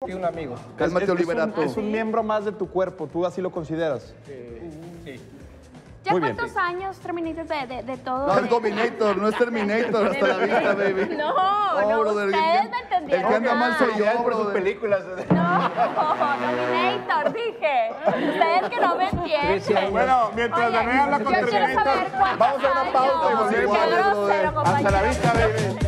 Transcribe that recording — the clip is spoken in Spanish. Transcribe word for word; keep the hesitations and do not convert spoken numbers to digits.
Sí, un amigo. Cálmate, es, es, Oliverato. Es un, es un miembro más de tu cuerpo, ¿tú así lo consideras? Sí. sí. ¿Ya Muy bien. cuántos años terminaste de, de, de todo? No, es de- Dominator, no es Terminator. Hasta la vista, baby. No, No, no, brother, ustedes el- me entendieron. el que anda mal soy yo, Ya por sus brother. películas. No, Dominator, dije. Ustedes que no me entienden. Bueno, mientras Oye, Danae habla con yo quiero Terminator, saber cuántos vamos a una pausa y años. volvemos. Qué grosero, Hasta la compañero. vista, baby.